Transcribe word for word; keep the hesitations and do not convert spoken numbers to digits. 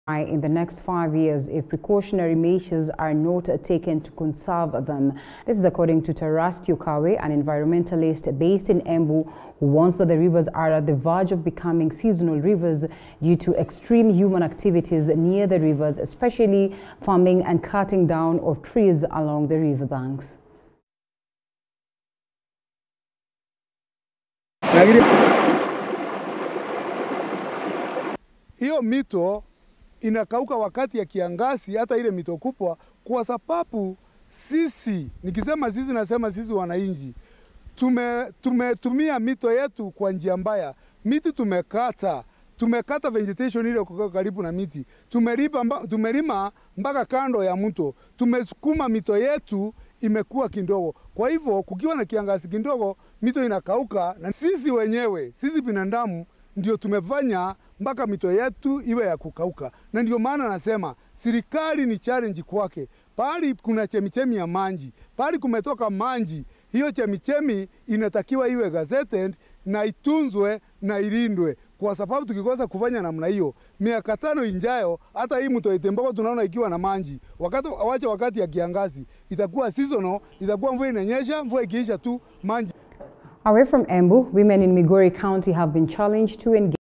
in the next five years if precautionary measures are not taken to conserve them. This is according to Tarastio Kawe, an environmentalist based in Embu, who warns that the rivers are at the verge of becoming seasonal rivers due to extreme human activities near the rivers, especially farming and cutting down of trees along the riverbanks. Hiyo mito inakauka wakati ya kiangazi, hata ile mito kubwa, kwa sababu sisi, nikisema sisi nasema sisi wananchi, tume tumetumia mito yetu kwa njia mbaya. Miti tumekata, tumekata vegetation ile karibu na miti. Tumelipa mba, tumelima mpaka kando ya mto. Tumesukuma mito yetu imekuwa kidogo. Kwa hivyo kukiwa na kiangazi kidogo, mito inakauka, na sisi wenyewe, sisi binadamu ndio tumefanya mpaka mito yetu iwe ya kukauka. Na ndio maana nasema serikali ni challenge kwake. Pahali kuna chemichemi ya maji, pahali kumetoka maji, hiyo chemichemi inatakiwa iwe gazetted na itunzwe na ilindwe, kwa sababu tukikosa kufanya namna hiyo, miaka tano injayo hata hii mto Itemboko tunaona ikiwa na maji, wakati awache wakati ya kiangazi itakuwa seasonal, itakuwa mvua inanyesha, mvua ikiisha tu maji. Away from Embu, women in Migori County have been challenged to engage